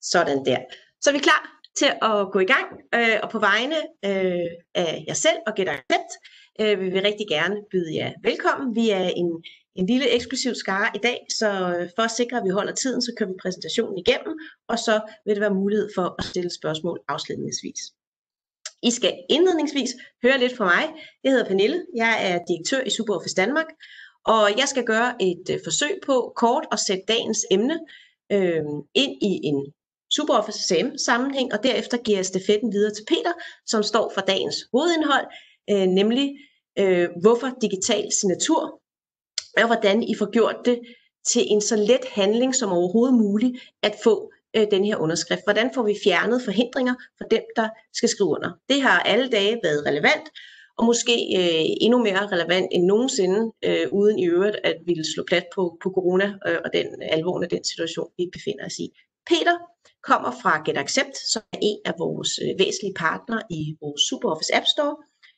Sådan der. Så er vi klar til at gå i gang, og på vegne af jer selv og GetAccept vil vi rigtig gerne byde jer velkommen. Vi er en lille eksklusiv skare i dag, så for at sikre, at vi holder tiden, så kører vi præsentationen igennem, og så vil det være mulighed for at stille spørgsmål afslutningsvis. I skal indledningsvis høre lidt fra mig. Jeg hedder Pernille, jeg er direktør i SuperOffice Danmark, og jeg skal gøre et forsøg på kort at sætte dagens emne ind i en SuperOffice CRM sammenhæng, og derefter giver jeg stafetten videre til Peter, som står for dagens hovedindhold, nemlig hvorfor digital signatur, og hvordan I får gjort det til en så let handling som overhovedet muligt at få den her underskrift. Hvordan får vi fjernet forhindringer for dem, der skal skrive under? Det har alle dage været relevant, og måske endnu mere relevant end nogensinde, uden i øvrigt at ville slå plat på corona og den alvoren af den situation, vi befinder os i. Peter kommer fra GetAccept, som er en af vores væsentlige partnere i vores SuperOffice App Store.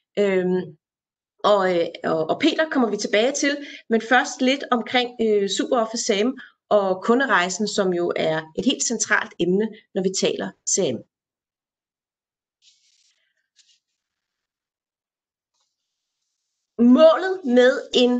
Og Peter kommer vi tilbage til, men først lidt omkring SuperOffice CRM og kunderejsen, som jo er et helt centralt emne, når vi taler CRM. Målet med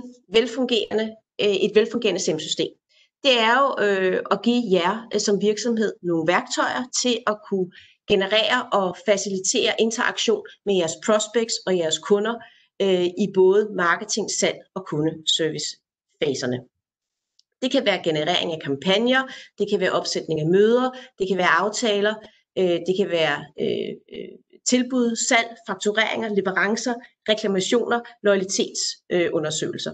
et velfungerende CRM-system, det er jo at give jer som virksomhed nogle værktøjer til at kunne generere og facilitere interaktion med jeres prospects og jeres kunder i både marketing, salg og kundeservice-faserne. Det kan være generering af kampagner, det kan være opsætning af møder, det kan være aftaler, det kan være tilbud, salg, faktureringer, leverancer, reklamationer, loyalitetsundersøgelser.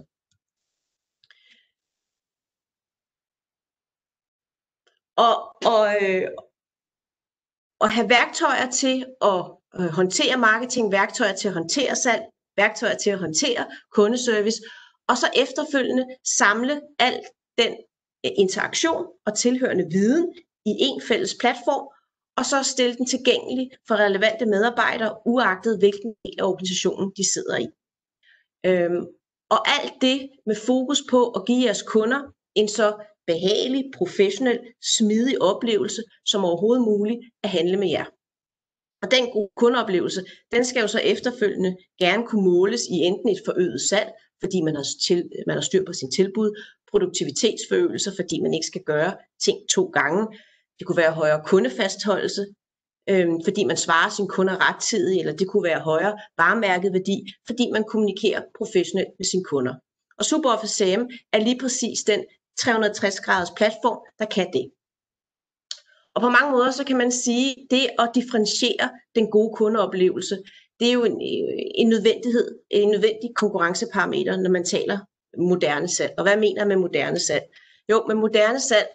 Og have værktøjer til at håndtere marketing, værktøjer til at håndtere salg, værktøjer til at håndtere kundeservice, og så efterfølgende samle al den interaktion og tilhørende viden i en fælles platform, og så stille den tilgængelig for relevante medarbejdere, uagtet hvilken del af organisationen de sidder i. Og alt det med fokus på at give jeres kunder en så behagelig, professionel, smidig oplevelse som overhovedet muligt at handle med jer. Og den gode kundeoplevelse, den skal jo så efterfølgende gerne kunne måles i enten et forøget salg, fordi man har styr på sin tilbud, produktivitetsforøgelser, fordi man ikke skal gøre ting 2 gange. Det kunne være højere kundefastholdelse, fordi man svarer sine kunder rettidigt, eller det kunne være højere varemærkeværdi, fordi man kommunikerer professionelt med sine kunder. Og SuperOffice CRM er lige præcis den 360-graders platform, der kan det. Og på mange måder, så kan man sige, at det at differentiere den gode kundeoplevelse, det er jo en nødvendighed, en nødvendig konkurrenceparameter, når man taler moderne salg. Og hvad mener jeg med moderne salg? Jo, med moderne salg,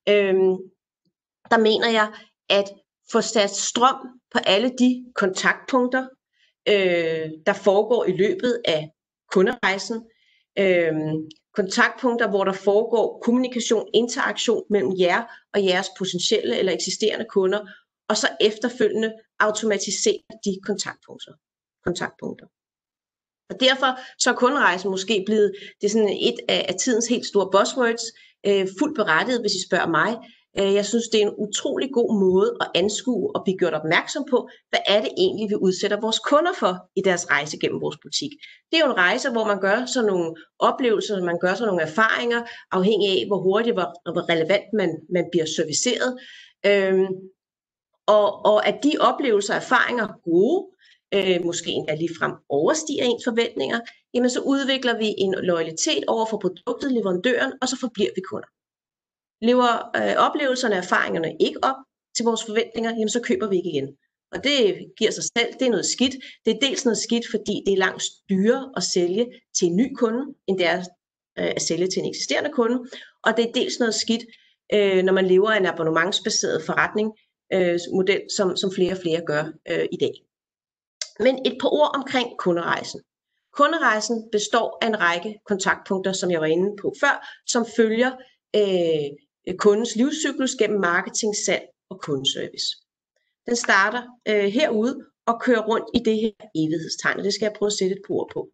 der mener jeg at få sat strøm på alle de kontaktpunkter, der foregår i løbet af kunderejsen. Kontaktpunkter, hvor der foregår kommunikation, interaktion mellem jer og jeres potentielle eller eksisterende kunder, og så efterfølgende automatisere de kontaktpunkter. Og derfor så er kunderejsen måske blevet sådan et af tidens helt store buzzwords, fuldt berettiget, hvis I spørger mig. Jeg synes, det er en utrolig god måde at anskue og blive gjort opmærksom på, hvad er det egentlig, vi udsætter vores kunder for i deres rejse gennem vores butik. Det er jo en rejse, hvor man gør sådan nogle oplevelser, man gør sådan nogle erfaringer, afhængig af, hvor hurtigt og hvor relevant man bliver serviceret. Og at de oplevelser og erfaringer er gode, måske endda ligefrem overstiger ens forventninger, jamen så udvikler vi en loyalitet over for produktet, leverandøren, og så forbliver vi kunder. Lever oplevelserne og erfaringerne ikke op til vores forventninger, jamen så køber vi ikke igen. Og det giver sig selv, det er noget skidt. Det er dels noget skidt, fordi det er langt dyrere at sælge til en ny kunde, end det er at sælge til en eksisterende kunde. Og det er dels noget skidt, når man lever af en abonnementsbaseret forretning, model, som flere og flere gør i dag. Men et par ord omkring kunderejsen. Kunderejsen består af en række kontaktpunkter, som jeg var inde på før, som følger kundens livscyklus gennem marketing, salg og kundeservice. Den starter herude og kører rundt i det her evighedstegn, og det skal jeg prøve at sætte et par ord på.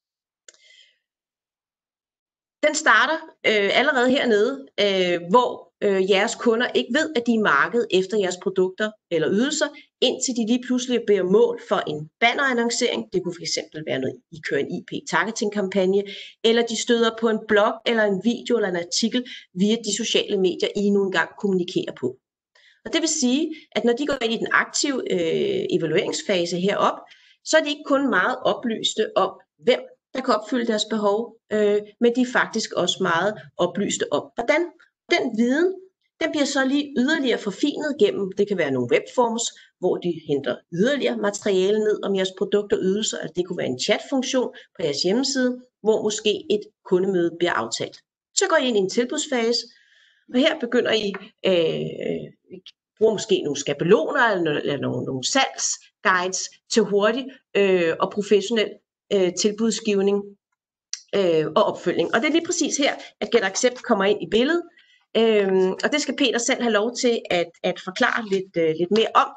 Den starter allerede hernede, hvor jeres kunder ikke ved, at de er markedet efter jeres produkter eller ydelser, indtil de lige pludselig beder mål for en bannerannoncering. Det kunne fx være noget, I kører en IP-targeting-kampagne, eller de støder på en blog eller en video eller en artikel via de sociale medier, I nu engang kommunikerer på. Og det vil sige, at når de går ind i den aktive evalueringsfase herop, så er de ikke kun meget oplyste om, hvem der kan opfylde deres behov, men de er faktisk også meget oplyste om, hvordan. Den viden, den bliver så lige yderligere forfinet gennem, det kan være nogle webforms, hvor de henter yderligere materiale ned om jeres produkter og ydelser, altså det kunne være en chatfunktion på jeres hjemmeside, hvor måske et kundemøde bliver aftalt. Så går I ind i en tilbudsfase, og her begynder I bruger måske nogle skabeloner eller nogle salgsguides til hurtig og professionel tilbudsgivning og opfølgning. Og det er lige præcis her, at GetAccept kommer ind i billedet. Og det skal Peter selv have lov til at forklare lidt mere om.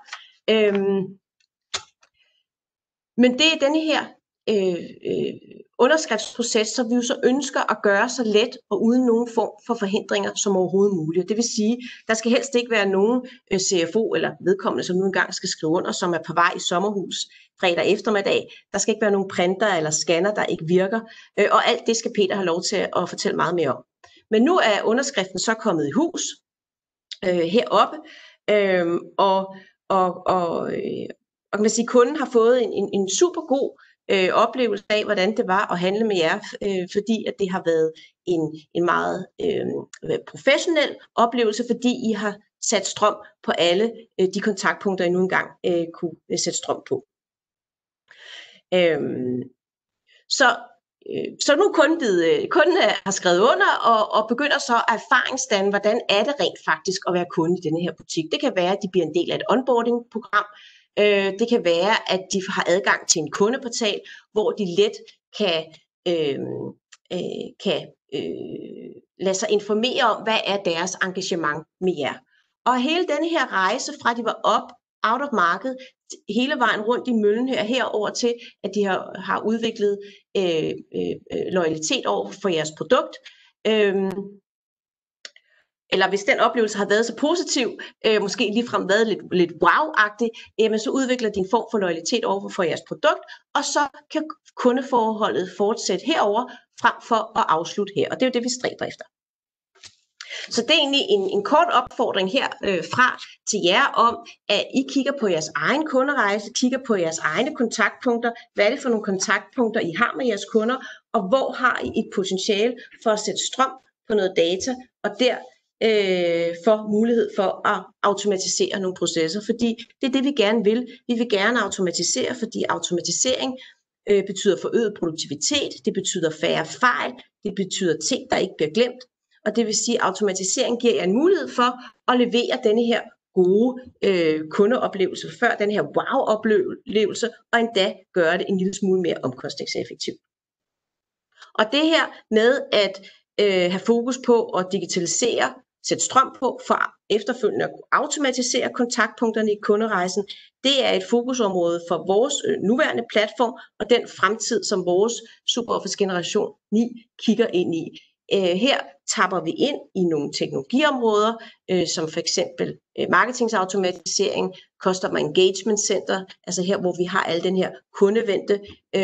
Men det er denne her underskriftsproces, som vi jo så ønsker at gøre så let og uden nogen form for forhindringer som overhovedet muligt. Det vil sige, der skal helst ikke være nogen CFO eller vedkommende, som nu engang skal skrive under, som er på vej i sommerhus fredag eftermiddag. Der skal ikke være nogen printer eller scanner, der ikke virker. Og alt det skal Peter have lov til at fortælle meget mere om. Men nu er underskriften så kommet i hus heroppe, og kan man sige, kunden har fået en super god oplevelse af, hvordan det var at handle med jer, fordi at det har været en meget professionel oplevelse, fordi I har sat strøm på alle de kontaktpunkter, I nu engang kunne sætte strøm på. Så nu kunden har skrevet under og begynder så at erfaringsdanne, hvordan er det rent faktisk at være kunde i denne her butik. Det kan være, at de bliver en del af et onboarding-program. Det kan være, at de har adgang til en kundeportal, hvor de let kan lade sig informere om, hvad er deres engagement med jer. Og hele denne her rejse fra de var out of market, hele vejen rundt i møllen herover til, at de har udviklet loyalitet over for jeres produkt. Eller hvis den oplevelse har været så positiv, måske ligefrem været lidt wow-agtig, så udvikler de en form for loyalitet over for jeres produkt, og så kan kundeforholdet fortsætte herover frem for at afslutte her. Og det er jo det, vi stræber efter. Så det er egentlig en kort opfordring herfra til jer om, at I kigger på jeres egen kunderejse, kigger på jeres egne kontaktpunkter. Hvad er det for nogle kontaktpunkter, I har med jeres kunder, og hvor har I et potentiale for at sætte strøm på noget data, og der for mulighed for at automatisere nogle processer, fordi det er det, vi gerne vil. Vi vil gerne automatisere, fordi automatisering betyder forøget produktivitet, det betyder færre fejl, det betyder ting, der ikke bliver glemt, og det vil sige, at automatisering giver jer en mulighed for at levere denne her gode kundeoplevelse før, den her wow-oplevelse, og endda gøre det en lille smule mere omkostningseffektivt. Og det her med at have fokus på at digitalisere, sætte strøm på for efterfølgende at automatisere kontaktpunkterne i kunderejsen, det er et fokusområde for vores nuværende platform og den fremtid, som vores SuperOffice Generation 9 kigger ind i. Her tapper vi ind i nogle teknologiområder, som for eksempel marketingsautomatisering, Customer Engagement Center, altså her, hvor vi har al den her kundevendte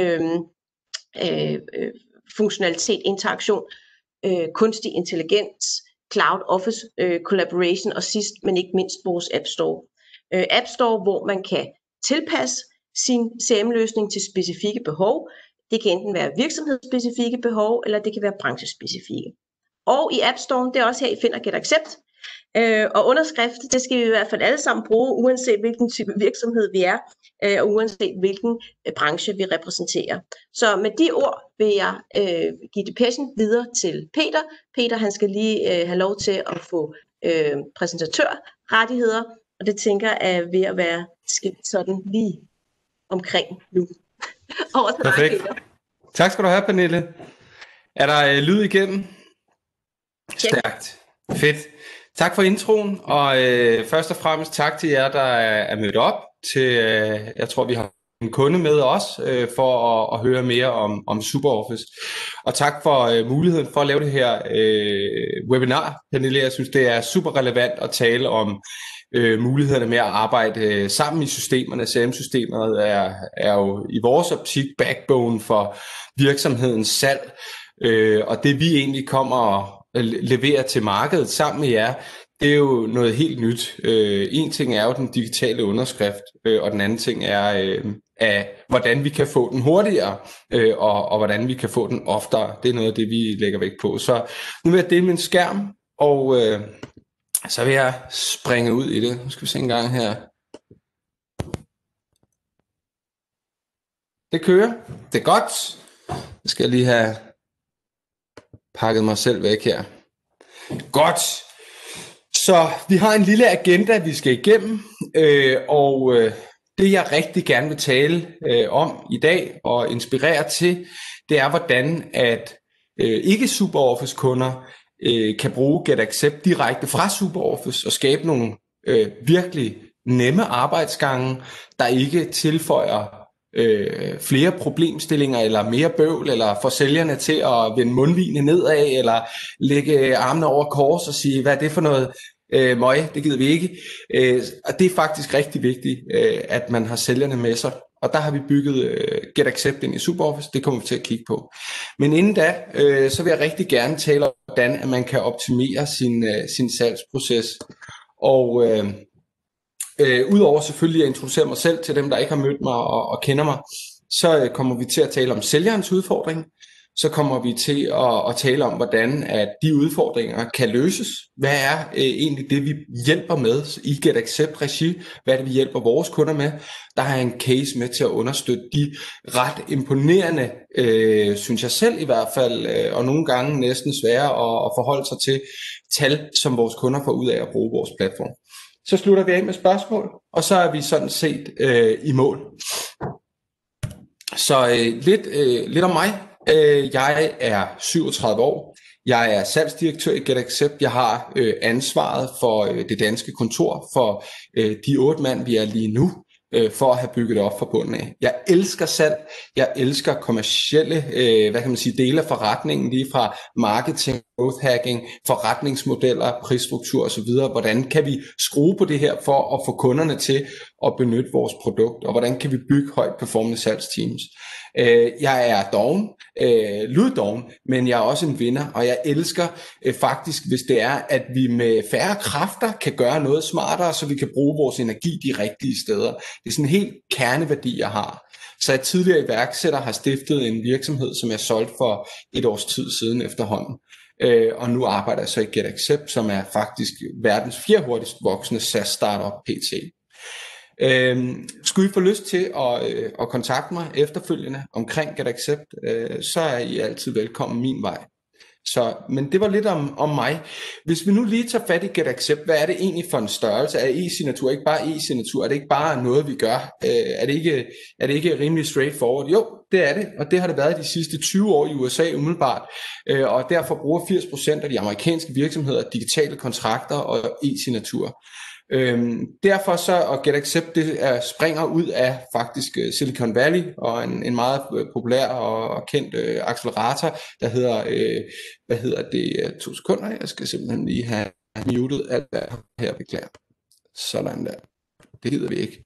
funktionalitet, interaktion, kunstig intelligens, Cloud Office Collaboration og sidst, men ikke mindst vores App Store. App Store, hvor man kan tilpasse sin CRM-løsning til specifikke behov. Det kan enten være virksomhedsspecifikke behov, eller det kan være branchespecifikke. Og i App Store, det er også her, I finder GetAccept. Og underskrift, det skal vi i hvert fald alle sammen bruge, uanset hvilken type virksomhed vi er, og uanset hvilken branche vi repræsenterer. Så med de ord vil jeg give depechen videre til Peter. Peter, han skal lige have lov til at få præsentatørrettigheder, og det tænker jeg er ved at være skidt sådan lige omkring nu. Over til perfekt. dig, Peter. Tak skal du have, Pernille. Er der lyd igennem? Check. Stærkt. Fedt. Tak for introen, og først og fremmest tak til jer, der er mødt op til, jeg tror vi har en kunde med os for at høre mere om SuperOffice. Og tak for muligheden for at lave det her webinar, Pernille. Jeg synes, det er super relevant at tale om mulighederne med at arbejde sammen i systemerne. CRM-systemet er jo i vores optik backbone for virksomhedens salg, og det vi egentlig kommer og leverer til markedet sammen med jer, det er jo noget helt nyt. En ting er jo den digitale underskrift, og den anden ting er, hvordan vi kan få den hurtigere, og hvordan vi kan få den oftere. Det er noget af det, vi lægger vægt på. Så nu vil jeg dele min skærm, og så vil jeg springe ud i det. Nu skal vi se en gang her. Det kører. Det er godt. Jeg skal lige have pakket mig selv væk her. Godt. Så vi har en lille agenda, vi skal igennem, og det jeg rigtig gerne vil tale om i dag og inspirere til, det er hvordan at ikke SuperOffice kunder kan bruge GetAccept direkte fra SuperOffice og skabe nogle virkelig nemme arbejdsgange, der ikke tilføjer flere problemstillinger eller mere bøvl, eller får sælgerne til at vende mundvigene nedad, eller lægge armene over kors og sige, hvad er det for noget møg, det gider vi ikke. Og det er faktisk rigtig vigtigt, at man har sælgerne med sig. Og der har vi bygget GetAccept ind i SuperOffice, det kommer vi til at kigge på. Men inden da, så vil jeg rigtig gerne tale om, hvordan at man kan optimere sin salgsproces. Og udover selvfølgelig at introducere mig selv til dem, der ikke har mødt mig og kender mig, så kommer vi til at tale om sælgerens udfordring. Så kommer vi til at tale om, hvordan at de udfordringer kan løses. Hvad er egentlig det, vi hjælper med i GetAccept-regi? Hvad er det, vi hjælper vores kunder med? Der har jeg en case med til at understøtte de ret imponerende, synes jeg selv i hvert fald, og nogle gange næsten svære at forholde sig til tal, som vores kunder får ud af at bruge vores platform. Så slutter vi af med spørgsmål, og så er vi sådan set i mål. Så lidt om mig. Jeg er 37 år. Jeg er salgsdirektør i GetAccept. Jeg har ansvaret for det danske kontor for de 8 mand, vi er lige nu, for at have bygget det op fra bunden af. Jeg elsker salg. Jeg elsker kommercielle dele af forretningen, lige fra marketing, growth hacking, forretningsmodeller, prisstruktur osv. Hvordan kan vi skrue på det her for at få kunderne til at benytte vores produkt, og hvordan kan vi bygge højt performende salgsteams. Jeg er doven, luddoven, men jeg er også en vinder, og jeg elsker faktisk, hvis det er, at vi med færre kræfter kan gøre noget smartere, så vi kan bruge vores energi de rigtige steder. Det er sådan en helt kerneværdi, jeg har. Så jeg tidligere iværksætter har stiftet en virksomhed, som jeg solgte for et års tid siden efterhånden. Og nu arbejder jeg så i GetAccept, som er faktisk verdens 4. hurtigst voksende SaaS startup PT. Skulle I få lyst til at kontakte mig efterfølgende omkring GetAccept, så er I altid velkommen min vej. Men det var lidt om mig. Hvis vi nu lige tager fat i GetAccept, hvad er det egentlig for en størrelse? Er e-signatur ikke bare e-signatur? Er det ikke bare noget, vi gør? Er det ikke rimelig straightforward? Jo, det er det, og det har det været de sidste 20 år i USA umiddelbart. Og derfor bruger 80% af de amerikanske virksomheder digitale kontrakter og e-signatur. Derfor så, og GetAccept, det springer ud af faktisk Silicon Valley og en meget populær og kendt accelerator, der hedder 2 sekunder, jeg skal simpelthen lige have muted alt der her, beklager. Sådan der, det gider vi ikke.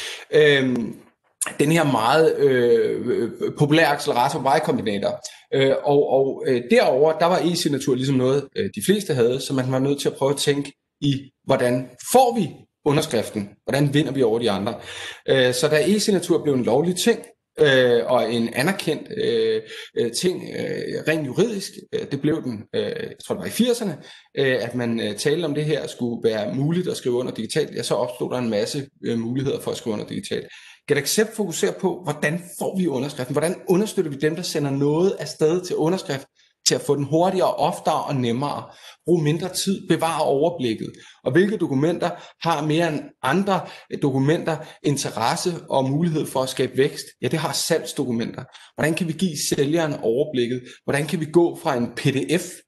Den her meget populære accelerator, Y Combinator, og derover der var e-signatur ligesom noget, de fleste havde, så man var nødt til at prøve at tænke i, hvordan får vi underskriften? Hvordan vinder vi over de andre? Så da e-signatur blev en lovlig ting, og en anerkendt ting, rent juridisk, det blev den, jeg tror det var i 80'erne, at man talte om det her skulle være muligt at skrive under digitalt, ja, så opstod der en masse muligheder for at skrive under digitalt. GetAccept fokuserer på, hvordan får vi underskriften? Hvordan understøtter vi dem, der sender noget afsted til underskrift, til at få den hurtigere, oftere og nemmere, bruge mindre tid, bevare overblikket, og hvilke dokumenter har mere end andre dokumenter interesse og mulighed for at skabe vækst? Ja, det har salgsdokumenter. Hvordan kan vi give sælgeren overblikket? Hvordan kan vi gå fra en PDF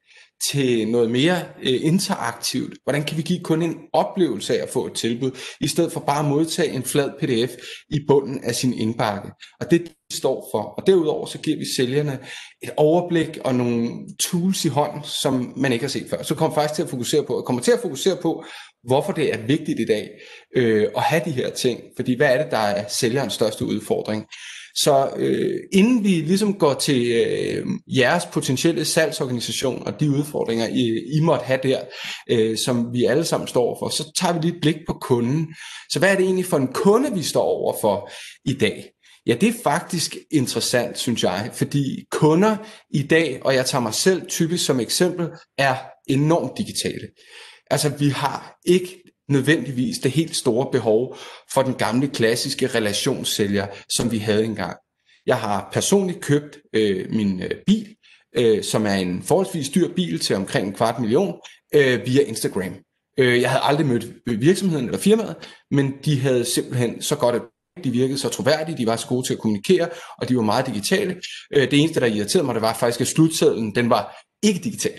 til noget mere interaktivt. Hvordan kan vi give kunden en oplevelse af at få et tilbud, i stedet for bare at modtage en flad pdf i bunden af sin indbakke. Og det står for. Og derudover så giver vi sælgerne et overblik og nogle tools i hånden, som man ikke har set før. Så kommer faktisk til at fokusere på, hvorfor det er vigtigt i dag at have de her ting. Fordi hvad er det, der er sælgerens største udfordring? Så inden vi ligesom går til jeres potentielle salgsorganisation og de udfordringer, I måtte have der, som vi alle sammen står for, så tager vi lige et blik på kunden. Så hvad er det egentlig for en kunde, vi står over for i dag? Ja, det er faktisk interessant, synes jeg, fordi kunder i dag, og jeg tager mig selv typisk som eksempel, er enormt digitale. Altså, vi har ikke nødvendigvis det helt store behov for den gamle klassiske relationssælger, som vi havde engang. Jeg har personligt købt min bil, som er en forholdsvis dyr bil til omkring 250.000 via Instagram. Jeg havde aldrig mødt virksomheden eller firmaet, men de havde simpelthen så godt de virkede så troværdige, de var så gode til at kommunikere, og de var meget digitale. Det eneste, der irriterede mig, det var faktisk, at slutsedlen, den var ikke digital.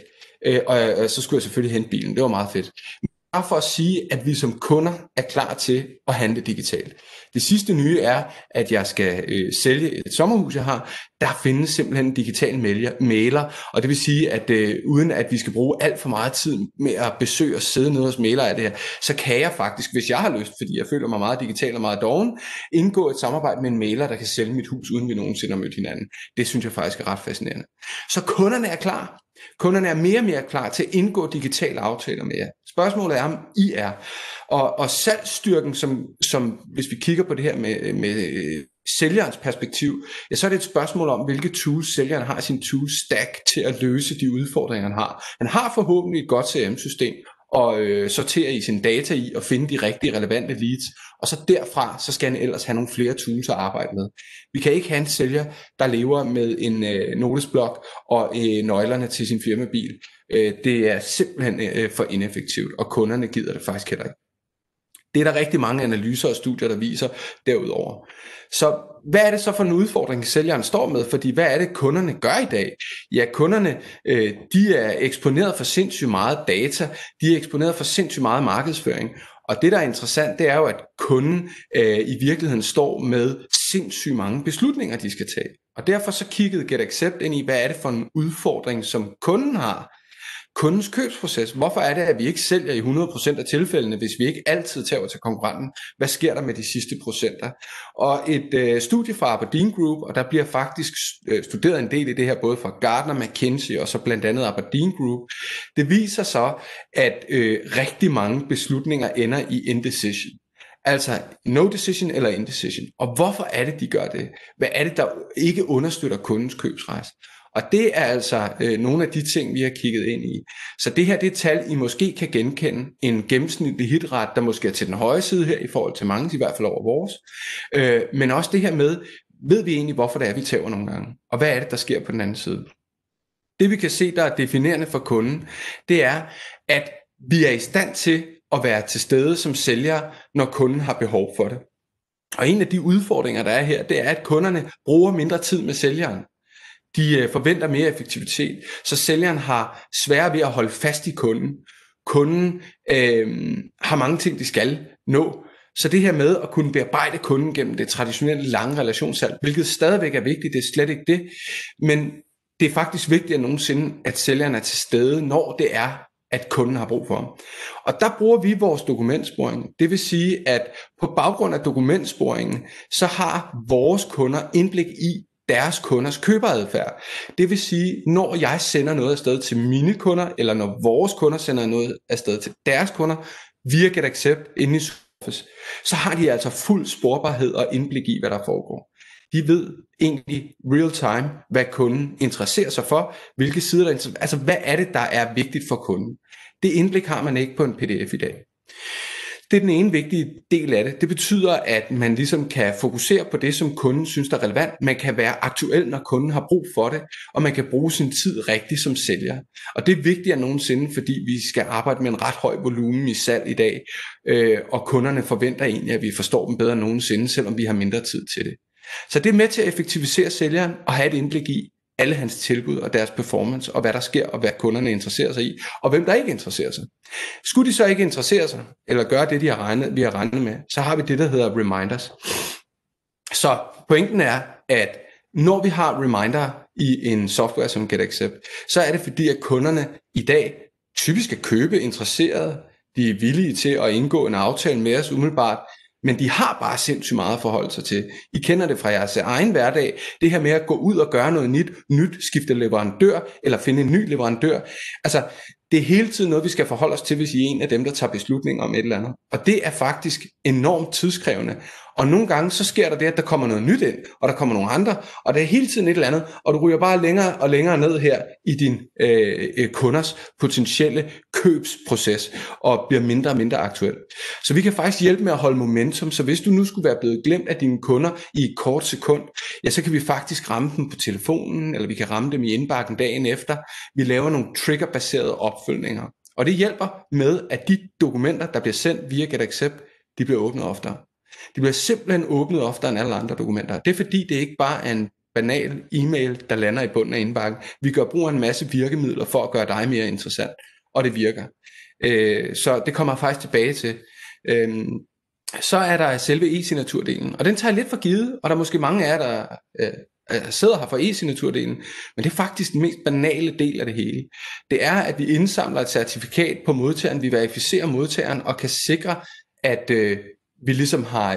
Og så skulle jeg selvfølgelig hente bilen. Det var meget fedt. Bare for at sige, at vi som kunder er klar til at handle digitalt. Det sidste nye er, at jeg skal sælge et sommerhus, jeg har. Der findes simpelthen en digital mailer, og det vil sige, at uden at vi skal bruge alt for meget tid med at besøge og sidde nede hos mailer af det her, så kan jeg faktisk, hvis jeg har lyst, fordi jeg føler mig meget digital og meget doven, indgå et samarbejde med en mailer, der kan sælge mit hus, uden vi nogensinde har mødt hinanden. Det synes jeg faktisk er ret fascinerende. Så kunderne er klar. Kunderne er mere og mere klar til at indgå digitale aftaler med jer. Spørgsmålet er, om I er. Og salgsstyrken, som hvis vi kigger på det her med sælgerens perspektiv, ja, så er det et spørgsmål om, hvilke tools sælgeren har i sin tool stack til at løse de udfordringer, han har. Han har forhåbentlig et godt CRM-system og sortere i sin data i og finde de rigtige relevante leads. Og så derfra, så skal han ellers have nogle flere tools at arbejde med. Vi kan ikke have en sælger, der lever med en notesblok og nøglerne til sin firmabil. Det er simpelthen for ineffektivt, og kunderne gider det faktisk heller ikke. Det er der rigtig mange analyser og studier, der viser derudover. Så hvad er det så for en udfordring, sælgeren står med? Fordi hvad er det, kunderne gør i dag? Ja, kunderne de er eksponeret for sindssygt meget data. De er eksponeret for sindssygt meget markedsføring. Og det, der er interessant, det er jo, at kunden i virkeligheden står med sindssygt mange beslutninger, de skal tage. Og derfor så kiggede GetAccept ind i, hvad er det for en udfordring, som kunden har? Kundens købsproces. Hvorfor er det, at vi ikke sælger i 100% af tilfældene, hvis vi ikke altid tager til konkurrenten? Hvad sker der med de sidste procenter? Og et studie fra Aberdeen Group, og der bliver faktisk studeret en del i det her, både fra Gartner, McKinsey og så blandt andet Aberdeen Group. Det viser så, at rigtig mange beslutninger ender i indecision. Altså no decision eller indecision. Og hvorfor er det, de gør det? Hvad er det, der ikke understøtter kundens købsrejse? Og det er altså nogle af de ting, vi har kigget ind i. Så det her, det er tal, I måske kan genkende. En gennemsnitlig hitret, der måske er til den høje side her, i forhold til mange, i hvert fald over vores. Men også det her med, ved vi egentlig, hvorfor det er, vi tager nogle gange? Og hvad er det, der sker på den anden side? Det vi kan se, der er definerende for kunden, det er, at vi er i stand til at være til stede som sælger, når kunden har behov for det. Og en af de udfordringer, der er her, det er, at kunderne bruger mindre tid med sælgeren. De forventer mere effektivitet, så sælgeren har sværere ved at holde fast i kunden. Kunden har mange ting, de skal nå. Så det her med at kunne bearbejde kunden gennem det traditionelle lange relationssalg, hvilket stadigvæk er vigtigt, det er slet ikke det, men det er faktisk vigtigere end nogensinde, at sælgeren er til stede, når det er, at kunden har brug for ham. Og der bruger vi vores dokumentsporing. Det vil sige, at på baggrund af dokumentsporingen, så har vores kunder indblik i deres kunders køberadfærd. Det vil sige, når jeg sender noget afsted til mine kunder, eller når vores kunder sender noget afsted til deres kunder, via GetAccept inde i Surface, så har de altså fuld sporbarhed og indblik i, hvad der foregår. De ved egentlig real time, hvad kunden interesserer sig for, hvilke sider der interesserer. Altså, hvad er det, der er vigtigt for kunden? Det indblik har man ikke på en PDF i dag. Det er den ene vigtige del af det. Det betyder, at man ligesom kan fokusere på det, som kunden synes er relevant. Man kan være aktuel, når kunden har brug for det, og man kan bruge sin tid rigtigt som sælger. Og det er vigtigere end nogensinde, fordi vi skal arbejde med en ret høj volumen i salg i dag, og kunderne forventer egentlig, at vi forstår dem bedre end nogensinde, selvom vi har mindre tid til det. Så det er med til at effektivisere sælgeren og have et indblik i, alle hans tilbud og deres performance, og hvad der sker, og hvad kunderne interesserer sig i, og hvem der ikke interesserer sig. Skulle de så ikke interessere sig, eller gøre det, vi har regnet med, så har vi det, der hedder reminders. Så pointen er, at når vi har reminder i en software som GetAccept, så er det fordi, at kunderne i dag typisk er købe interesserede, de er villige til at indgå en aftale med os umiddelbart, men de har bare sindssygt meget at forholde sig til. I kender det fra jeres egen hverdag, det her med at gå ud og gøre noget nyt, skifte leverandør, eller finde en ny leverandør. Altså, det er hele tiden noget, vi skal forholde os til, hvis I er en af dem, der tager beslutninger om et eller andet. Og det er faktisk enormt tidskrævende. Og nogle gange, så sker der det, at der kommer noget nyt ind, og der kommer nogle andre, og der er hele tiden et eller andet, og du ryger bare længere og længere ned her i din kunders potentielle købsproces, og bliver mindre og mindre aktuel. Så vi kan faktisk hjælpe med at holde momentum, så hvis du nu skulle være blevet glemt af dine kunder i et kort sekund, ja, så kan vi faktisk ramme dem på telefonen, eller vi kan ramme dem i indbakken dagen efter. Vi laver nogle triggerbaserede opfølgninger, og det hjælper med, at de dokumenter, der bliver sendt via GetAccept, de bliver åbnet oftere. De bliver simpelthen åbnet oftere end alle andre dokumenter. Det er fordi, det ikke bare er en banal e-mail, der lander i bunden af indbakken. Vi gør brug af en masse virkemidler for at gøre dig mere interessant, og det virker. Så det kommer jeg faktisk tilbage til. Så er der selve e-signaturdelen, og den tager jeg lidt for givet, og der er måske mange af jer, der sidder her for e-signaturdelen, men det er faktisk den mest banale del af det hele. Det er, at vi indsamler et certifikat på modtageren, vi verificerer modtageren og kan sikre, at vi ligesom har,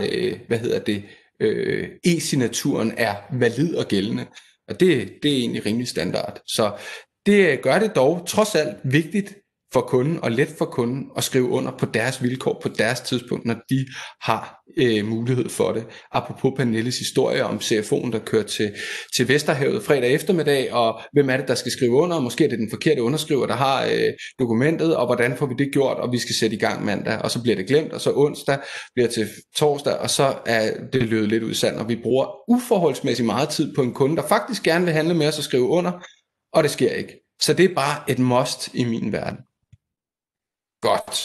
e-signaturen er valid og gældende. Og det er egentlig rimelig standard. Så det gør det dog trods alt vigtigt for kunden og let for kunden at skrive under på deres vilkår, på deres tidspunkt, når de har mulighed for det. Apropos Pernilles historie om CFO'en, der kører til Vesterhavet fredag eftermiddag, og hvem er det, der skal skrive under, og måske er det den forkerte underskriver, der har dokumentet, og hvordan får vi det gjort, og vi skal sætte i gang mandag, og så bliver det glemt, og så onsdag bliver til torsdag, og så er det løbet lidt ud i sand, og vi bruger uforholdsmæssigt meget tid på en kunde, der faktisk gerne vil handle med os og skrive under, og det sker ikke. Så det er bare et must i min verden. Godt.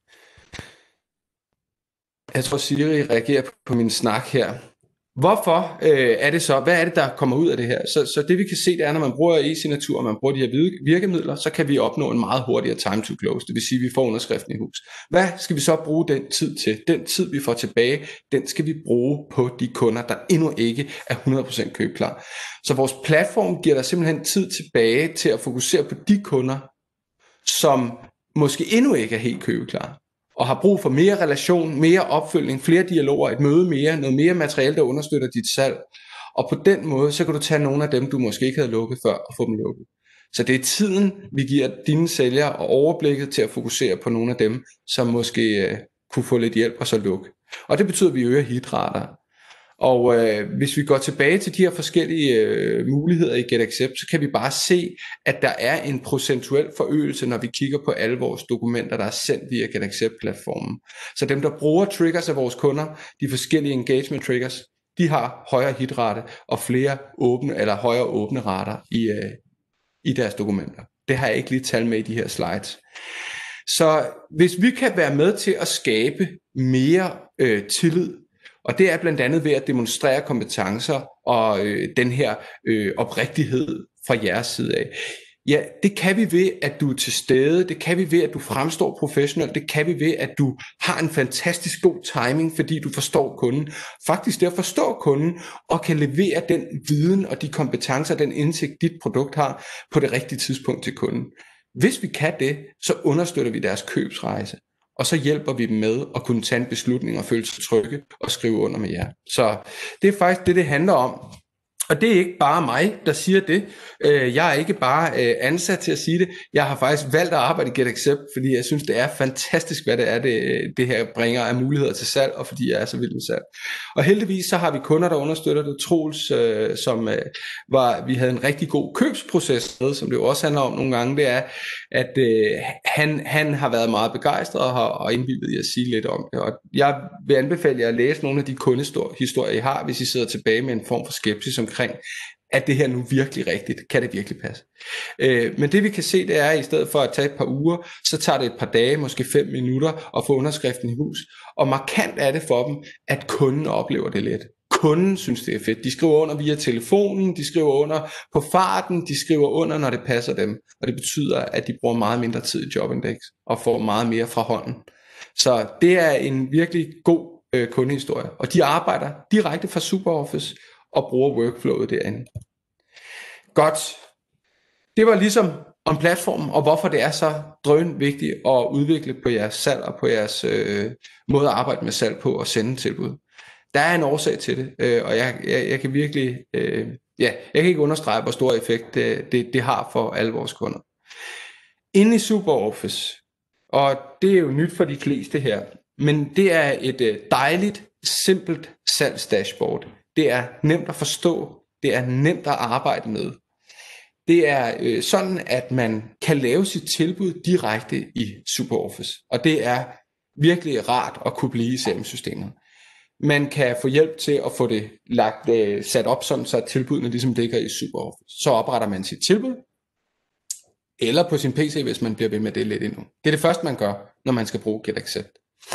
Jeg tror, Siri reagerer på min snak her. Hvorfor er det så? Hvad er det, der kommer ud af det her? Så det vi kan se, det er, når man bruger e-signatur, og man bruger de her virkemidler, så kan vi opnå en meget hurtigere time to close. Det vil sige, at vi får underskriften i hus. Hvad skal vi så bruge den tid til? Den tid, vi får tilbage, den skal vi bruge på de kunder, der endnu ikke er 100% købklar. Så vores platform giver dig simpelthen tid tilbage til at fokusere på de kunder, som måske endnu ikke er helt købeklar, og har brug for mere relation, mere opfølgning, flere dialoger, et møde mere, noget mere materiale, der understøtter dit salg. Og på den måde, så kan du tage nogle af dem, du måske ikke havde lukket før, og få dem lukket. Så det er tiden, vi giver dine sælgere og overblikket til at fokusere på nogle af dem, som måske kunne få lidt hjælp og så lukke. Og det betyder, at vi øger hitrater. Og hvis vi går tilbage til de her forskellige muligheder i GetAccept, så kan vi bare se, at der er en procentuel forøgelse, når vi kigger på alle vores dokumenter, der er sendt via GetAccept-platformen. Så dem, der bruger triggers af vores kunder, de forskellige engagement triggers, de har højere hitrate og flere åbne eller højere åbne rater i deres dokumenter. Det har jeg ikke lige tal med i de her slides. Så hvis vi kan være med til at skabe mere tillid, og det er blandt andet ved at demonstrere kompetencer og den her oprigtighed fra jeres side af. Ja, det kan vi ved, at du er til stede, det kan vi ved, at du fremstår professionelt, det kan vi ved, at du har en fantastisk god timing, fordi du forstår kunden. Faktisk det at forstå kunden og kan levere den viden og de kompetencer, den indsigt, dit produkt har på det rigtige tidspunkt til kunden. Hvis vi kan det, så understøtter vi deres købsrejse. Og så hjælper vi dem med at kunne tage en beslutning og føle sig trygge og skrive under med jer. Så det er faktisk det handler om. Og det er ikke bare mig, der siger det. Jeg er ikke bare ansat til at sige det. Jeg har faktisk valgt at arbejde i GetAccept, fordi jeg synes, det er fantastisk, hvad det er, det her bringer af muligheder til salg, og fordi jeg er så vild med salg. Og heldigvis så har vi kunder, der understøtter det. Troels, vi havde en rigtig god købsproces med, som det jo også handler om nogle gange, det er, at han har været meget begejstret og indvildet i at sige lidt om det. Og jeg vil anbefale jer at læse nogle af de kundehistorier, I har, hvis I sidder tilbage med en form for skepsis omkring, at det her nu virkelig rigtigt? Kan det virkelig passe? Men det vi kan se, det er, at i stedet for at tage et par uger, så tager det et par dage, måske 5 minutter, at få underskriften i hus. Og markant er det for dem, at kunden oplever det let. kunden synes, det er fedt. De skriver under via telefonen, de skriver under på farten, de skriver under, når det passer dem. Og det betyder, at de bruger meget mindre tid i Jobindex og får meget mere fra hånden. Så det er en virkelig god kundehistorie. Og de arbejder direkte fra SuperOffice og bruger workflowet derinde. Godt. Det var ligesom om platformen, og hvorfor det er så drøn vigtigt at udvikle på jeres salg og på jeres måde at arbejde med salg på og sende tilbud. Der er en årsag til det, og jeg kan virkelig, jeg kan ikke understrege, hvor stor effekt det har for alle vores kunder. Inde i SuperOffice, og det er jo nyt for de fleste her, men det er et dejligt, simpelt salgsdashboard. Det er nemt at forstå, det er nemt at arbejde med. Det er sådan, at man kan lave sit tilbud direkte i SuperOffice, og det er virkelig rart at kunne blive i CRM-systemet. Man kan få hjælp til at få det sat op sådan, så tilbudene ligesom ligger i SuperOffice. Så opretter man sit tilbud, eller på sin PC, hvis man bliver ved med det lidt endnu. Det er det første, man gør, når man skal bruge GetAccept.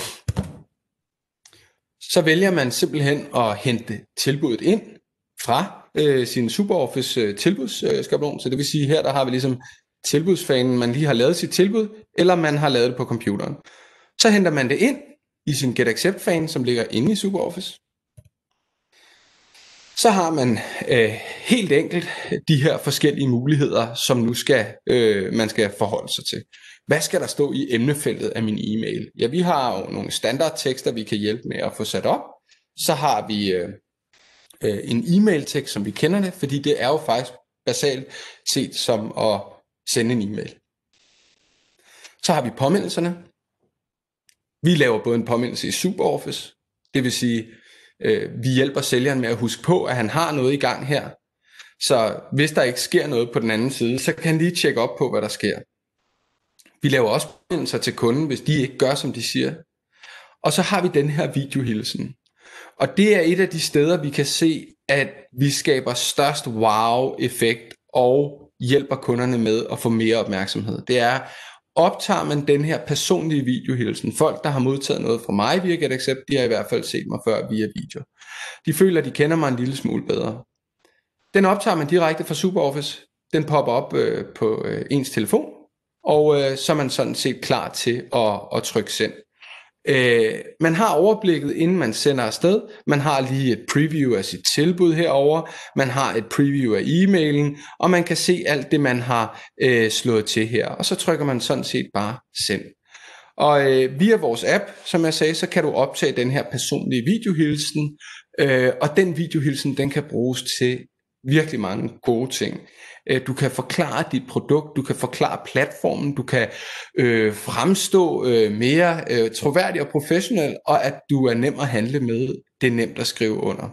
Så vælger man simpelthen at hente tilbuddet ind fra sin SuperOffice tilbudsskabelon. Så det vil sige, her der har vi ligesom tilbudsfanen, man lige har lavet sit tilbud, eller man har lavet det på computeren. Så henter man det ind i sin GetAccept-fan, som ligger inde i SuperOffice. Så har man helt enkelt de her forskellige muligheder, som nu man skal forholde sig til. Hvad skal der stå i emnefeltet af min e-mail? Ja, vi har jo nogle standardtekster, vi kan hjælpe med at få sat op. Så har vi en e-mail-tekst, som vi kender det, fordi det er jo faktisk basalt set som at sende en e-mail. Så har vi påmindelserne. Vi laver både en påmindelse i SuperOffice, det vil sige, vi hjælper sælgeren med at huske på, at han har noget i gang her. Så hvis der ikke sker noget på den anden side, så kan han lige tjekke op på, hvad der sker. Vi laver også påmindelser til kunden, hvis de ikke gør, som de siger. Og så har vi den her videohilsen. Og det er et af de steder, vi kan se, at vi skaber størst wow-effekt og hjælper kunderne med at få mere opmærksomhed. Det er, optager man den her personlige videohilsen. Folk, der har modtaget noget fra mig via GetAccept, de har i hvert fald set mig før via video. De føler, at de kender mig en lille smule bedre. Den optager man direkte fra SuperOffice. Den popper op på ens telefon, og så er man sådan set klar til at trykke send. Man har overblikket, inden man sender afsted. Man har lige et preview af sit tilbud herover. Man har et preview af e-mailen, og man kan se alt det, man har slået til her. Og så trykker man sådan set bare send. Og via vores app, som jeg sagde, så kan du optage den her personlige videohilsen. Og den videohilsen, den kan bruges til virkelig mange gode ting. Du kan forklare dit produkt, du kan forklare platformen, du kan fremstå mere troværdig og professionel, og at du er nem at handle med, det er nemt at skrive under.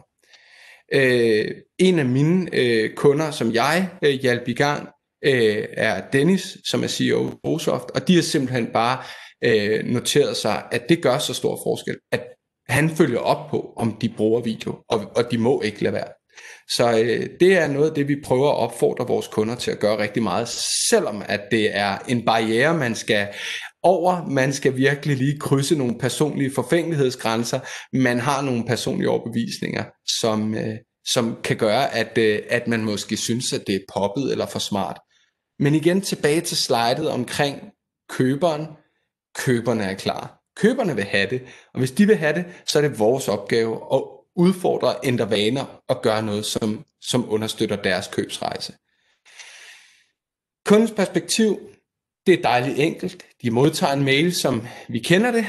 En af mine kunder, som jeg hjalp i gang, er Dennis, som er CEO af Bosoft, og de har simpelthen bare noteret sig, at det gør så stor forskel, at han følger op på, om de bruger video, og de må ikke lade være. Så det er noget af det, vi prøver at opfordre vores kunder til at gøre rigtig meget, selvom at det er en barriere, man skal over. Man skal virkelig lige krydse nogle personlige forfængelighedsgrænser. Man har nogle personlige overbevisninger, som kan gøre, at man måske synes, at det er poppet eller for smart. Men igen tilbage til slidet omkring køberen. Køberne er klar. Køberne vil have det, og hvis de vil have det, så er det vores opgave at udfordre, ændre vaner og gøre noget, som understøtter deres købsrejse. Kundens perspektiv, det er dejligt enkelt. De modtager en mail, som vi kender det.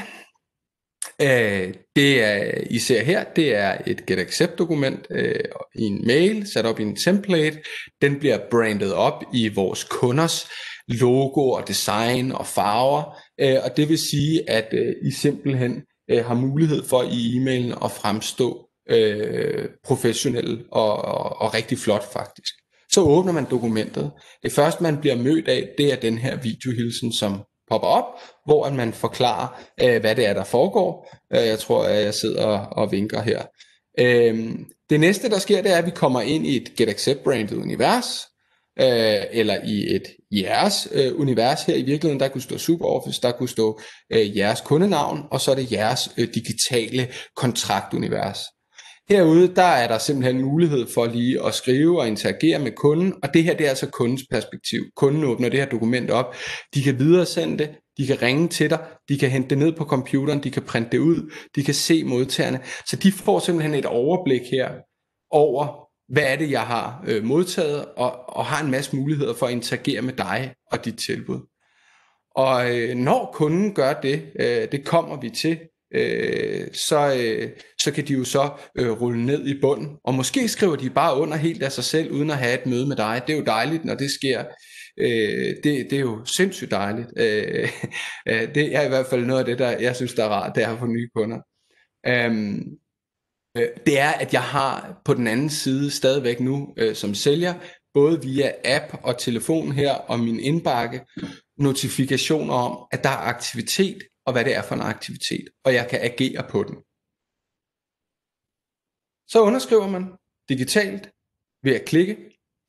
Det er, I ser her, det er et GetAccept-dokument i en mail, sat op i en template. Den bliver brandet op i vores kunders logo og design og farver. Og det vil sige, at I simpelthen har mulighed for i e-mailen at fremstå professionel og rigtig flot faktisk. Så åbner man dokumentet. Det første man bliver mødt af, det er den her videohilsen, som popper op, hvor man forklarer, hvad det er, der foregår. Jeg tror, at jeg sidder og vinker her. Det næste, der sker, det er, at vi kommer ind i et GetAccept-branded univers, eller i et jeres univers her i virkeligheden. Der kunne stå SuperOffice, der kunne stå jeres kundenavn, og så er det jeres digitale kontraktunivers. Herude, der er der simpelthen mulighed for lige at skrive og interagere med kunden, og det her, det er altså kundens perspektiv. Kunden åbner det her dokument op, de kan videresende det, de kan ringe til dig, de kan hente det ned på computeren, de kan printe det ud, de kan se modtagerne, så de får simpelthen et overblik her over, hvad er det, jeg har modtaget, og har en masse muligheder for at interagere med dig og dit tilbud. Og når kunden gør det, det kommer vi til, så kan de jo så rulle ned i bunden, og måske skriver de bare under helt af sig selv, uden at have et møde med dig. Det er jo dejligt, når det sker. Det er jo sindssygt dejligt. Det er i hvert fald noget af det, der jeg synes, der er rart, det er at få nye kunder. Det er, at jeg har på den anden side stadigvæk nu som sælger, både via app og telefon her og min indbakke, notifikationer om, at der er aktivitet, og hvad det er for en aktivitet, og jeg kan agere på den. Så underskriver man digitalt ved at klikke.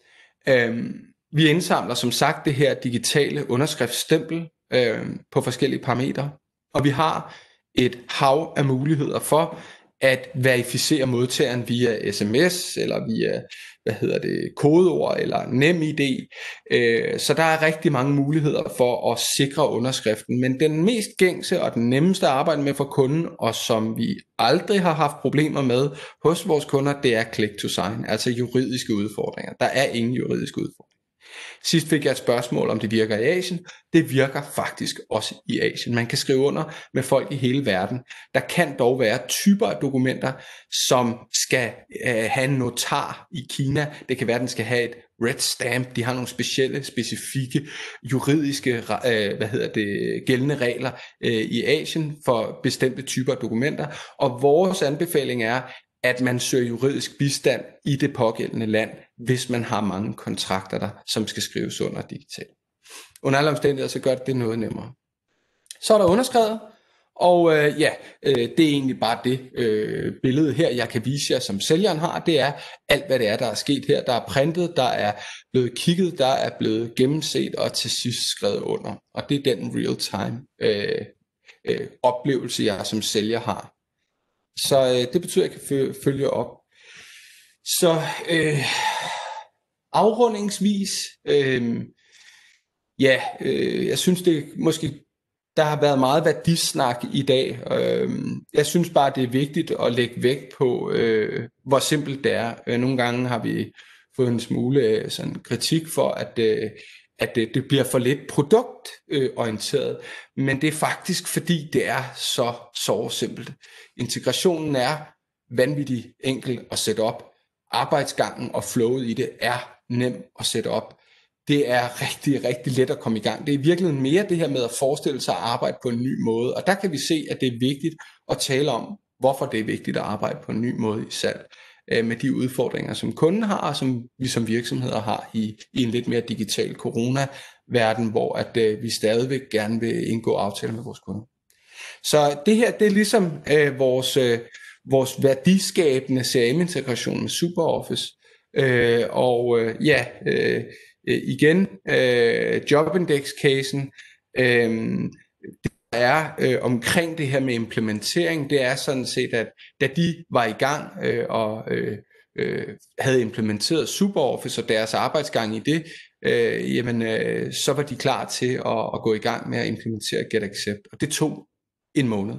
Vi indsamler som sagt det her digitale underskriftsstempel på forskellige parametre, og vi har et hav af muligheder for at verificere modtageren via sms eller via kodeord eller NemID. Så der er rigtig mange muligheder for at sikre underskriften, men den mest gængse og den nemmeste at arbejde med for kunden, og som vi aldrig har haft problemer med hos vores kunder, det er click to sign, altså juridiske udfordringer. Der er ingen juridiske udfordringer. Sidst fik jeg et spørgsmål, om det virker i Asien. Det virker faktisk også i Asien. Man kan skrive under med folk i hele verden. Der kan dog være typer af dokumenter, som skal have en notar i Kina. Det kan være, at den skal have et red stamp. De har nogle specifikke juridiske gældende regler i Asien for bestemte typer af dokumenter. Og vores anbefaling er, at man søger juridisk bistand i det pågældende land, hvis man har mange kontrakter der, som skal skrives under digitalt. Under alle omstændigheder, så gør det noget nemmere. Så er der underskrevet, og det er egentlig bare det billede her, jeg kan vise jer, som sælgeren har. Det er alt, hvad det er, der er sket her. Der er printet, der er blevet kigget, der er blevet gennemset, og til sidst skrevet under. Og det er den real-time oplevelse, jeg som sælger har. Så det betyder, at jeg kan følge op. Så afrundingsvis, jeg synes det måske, der har været meget værdisnak i dag. Jeg synes bare, det er vigtigt at lægge vægt på, hvor simpelt det er. Nogle gange har vi fået en smule sådan kritik for, at det bliver for lidt produktorienteret, men det er faktisk fordi det er så simpelt. Integrationen er vanvittigt enkel at sætte op. Arbejdsgangen og flowet i det er nem at sætte op. Det er rigtig, rigtig let at komme i gang. Det er virkelig mere det her med at forestille sig at arbejde på en ny måde, og der kan vi se, at det er vigtigt at tale om, hvorfor det er vigtigt at arbejde på en ny måde i salg, med de udfordringer, som kunden har, og som vi som virksomheder har i en lidt mere digital corona-verden, hvor at vi stadigvæk gerne vil indgå aftaler med vores kunder. Så det her, det er ligesom vores værdiskabende CRM-integration med SuperOffice. Igen, Jobindex-casen, det er omkring det her med implementering, det er sådan set, at da de var i gang og havde implementeret SuperOffice og deres arbejdsgang i det, så var de klar til at gå i gang med at implementere GetAccept, og det tog en måned.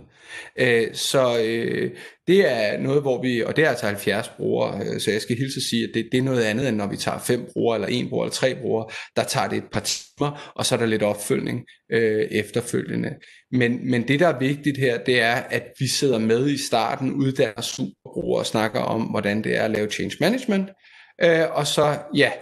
Det er noget, hvor vi, og det er altså 70 brugere, så jeg skal hilse at sige, at det er noget andet, end når vi tager 5 brugere, eller 1 bruger, eller 3 brugere, der tager det et par timer, og så er der lidt opfølgning efterfølgende. Men det, der er vigtigt her, det er, at vi sidder med i starten, uddanner superbrugere og snakker om, hvordan det er at lave change management, og så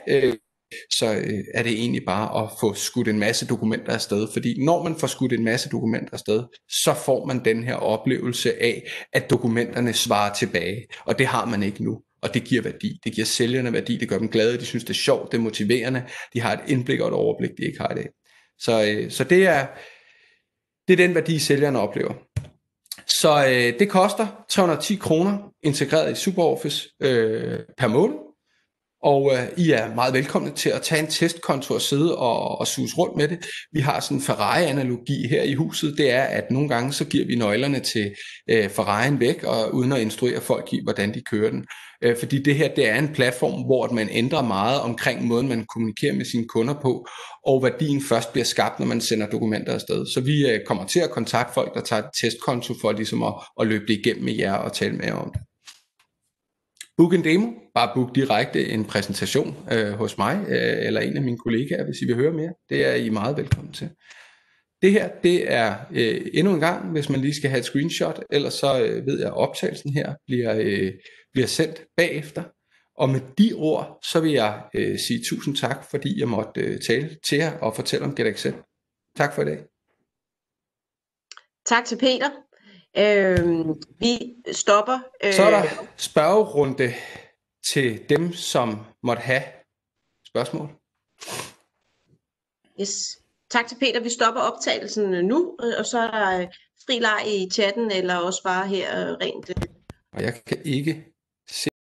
er det egentlig bare at få skudt en masse dokumenter afsted, fordi når man får skudt en masse dokumenter afsted, så får man den her oplevelse af, at dokumenterne svarer tilbage, og det har man ikke nu, og det giver værdi, det giver sælgerne værdi, det gør dem glade, de synes det er sjovt, det er motiverende, de har et indblik og et overblik, de ikke har i dag. Så det er den værdi, sælgerne oplever. Så det koster 310 kroner integreret i SuperOffice per måned. Og I er meget velkomne til at tage en testkonto og sidde og suse rundt med det. Vi har sådan en Ferrari-analogi her i huset. Det er, at nogle gange så giver vi nøglerne til Ferrari'en væk, og uden at instruere folk i, hvordan de kører den. Fordi det her, det er en platform, hvor man ændrer meget omkring måden, man kommunikerer med sine kunder på, og værdien først bliver skabt, når man sender dokumenter afsted. Så vi kommer til at kontakte folk, der tager et testkonto for ligesom at løbe det igennem med jer og tale med jer om det. Book en demo, bare book direkte en præsentation hos mig eller en af mine kollegaer, hvis I vil høre mere. Det er I meget velkommen til. Det her, det er endnu en gang, hvis man lige skal have et screenshot, ellers så ved jeg, at optagelsen her bliver sendt bagefter. Og med de ord, så vil jeg sige tusind tak, fordi jeg måtte tale til jer og fortælle om GetAccept. Tak for i dag. Tak til Peter. Vi stopper. Så er der spørgerunde til dem, som måtte have spørgsmål. Yes. Tak til Peter. Vi stopper optagelsen nu, og så er der fri leg i chatten, eller også bare her rent. Og jeg kan ikke